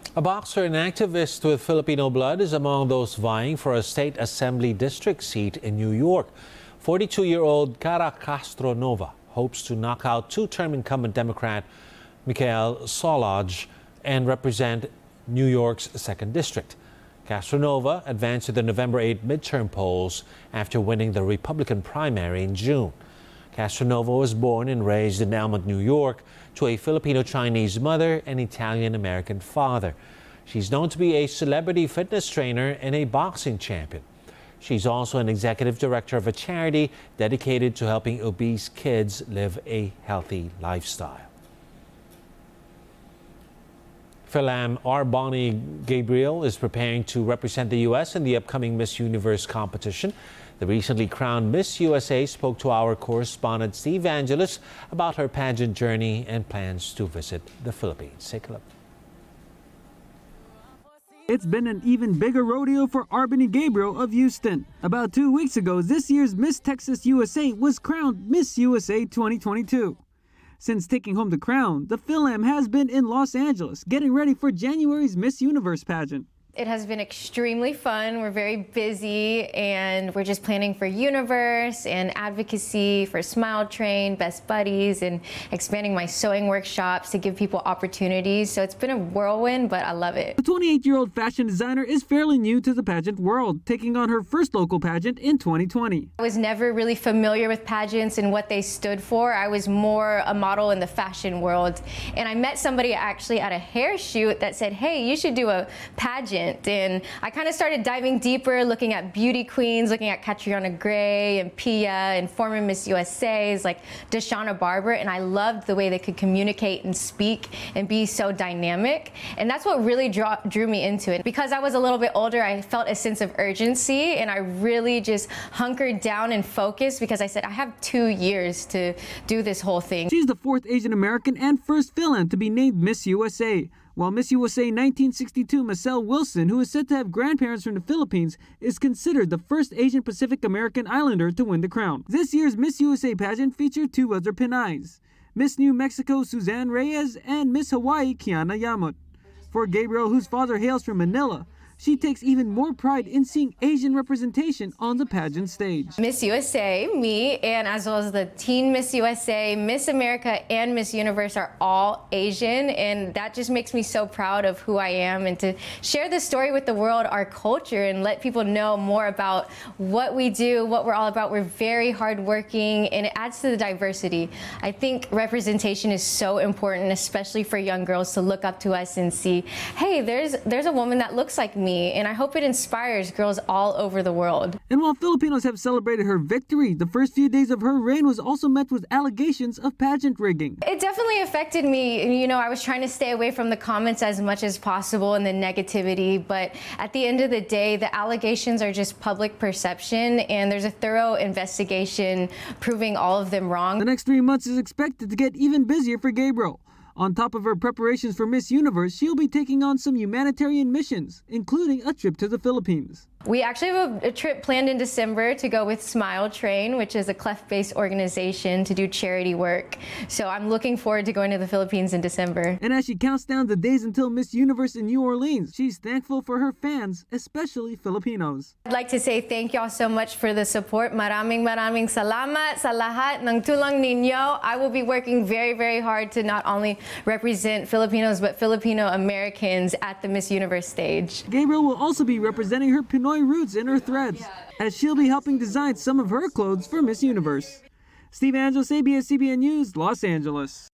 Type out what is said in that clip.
A boxer and activist with Filipino blood is among those vying for a state assembly district seat in New York. 42-year-old Cara Castronova hopes to knock out two-term incumbent Democrat Michael Solaj and represent New York's 2nd District. Castronova advanced to the November 8 midterm polls after winning the Republican primary in June. Castronova was born and raised in Elmont, New York, to a Filipino-Chinese mother and Italian-American father. She's known to be a celebrity fitness trainer and a boxing champion. She's also an executive director of a charity dedicated to helping obese kids live a healthy lifestyle. Philam R. Bonnie Gabriel is preparing to represent the U.S. in the upcoming Miss Universe competition. The recently crowned Miss USA spoke to our correspondent Steve Angelus about her pageant journey and plans to visit the Philippines. Take a look. It's been an even bigger rodeo for Arbany Gabriel of Houston. About 2 weeks ago, this year's Miss Texas USA was crowned Miss USA 2022. Since taking home the crown, the Philam has been in Los Angeles getting ready for January's Miss Universe pageant. It has been extremely fun. We're very busy and we're just planning for Universe and advocacy for Smile Train, Best Buddies, and expanding my sewing workshops to give people opportunities. So it's been a whirlwind, but I love it. The 28-year-old fashion designer is fairly new to the pageant world, taking on her first local pageant in 2020. I was never really familiar with pageants and what they stood for. I was more a model in the fashion world. And I met somebody actually at a hair shoot that said, hey, you should do a pageant. And I kind of started diving deeper, looking at beauty queens, looking at Catriona Gray and Pia and former Miss USAs like Deshauna Barber, and I loved the way they could communicate and speak and be so dynamic. And that's what really drew me into it. Because I was a little bit older, I felt a sense of urgency, and I really just hunkered down and focused because I said, I have 2 years to do this whole thing. She's the 4th Asian American and first Philam to be named Miss USA. While Miss USA 1962 Marcel Wilson, who is said to have grandparents from the Philippines, is considered the first Asian Pacific American Islander to win the crown. This year's Miss USA pageant featured 2 other Pinays, Miss New Mexico Suzanne Reyes and Miss Hawaii Kiana Yamut. For Gabriel, whose father hails from Manila, she takes even more pride in seeing Asian representation on the pageant stage. Miss USA, me, and as well as the Teen Miss USA, Miss America, and Miss Universe are all Asian, and that just makes me so proud of who I am and to share this story with the world, our culture, and let people know more about what we do, what we're all about. We're very hardworking, and it adds to the diversity. I think representation is so important, especially for young girls to look up to us and see, hey, there's a woman that looks like me. And I hope it inspires girls all over the world. And while Filipinos have celebrated her victory, the first few days of her reign was also met with allegations of pageant rigging. It definitely affected me. You know, I was trying to stay away from the comments as much as possible and the negativity, but at the end of the day, the allegations are just public perception, and there's a thorough investigation proving all of them wrong. The next 3 months is expected to get even busier for Gabriel. On top of her preparations for Miss Universe, she'll be taking on some humanitarian missions, including a trip to the Philippines. We actually have a trip planned in December to go with Smile Train, which is a cleft-based organization to do charity work. So I'm looking forward to going to the Philippines in December. And as she counts down the days until Miss Universe in New Orleans, she's thankful for her fans, especially Filipinos. I'd like to say thank y'all so much for the support. Maraming salamat sa lahat ng tulong ninyo. I will be working very, very hard to not only represent Filipinos, but Filipino Americans at the Miss Universe stage. Gabriel will also be representing her Pinoy roots in her threads, as she'll be helping design some of her clothes for Miss Universe. Steve Angelus, ABS-CBN News, Los Angeles.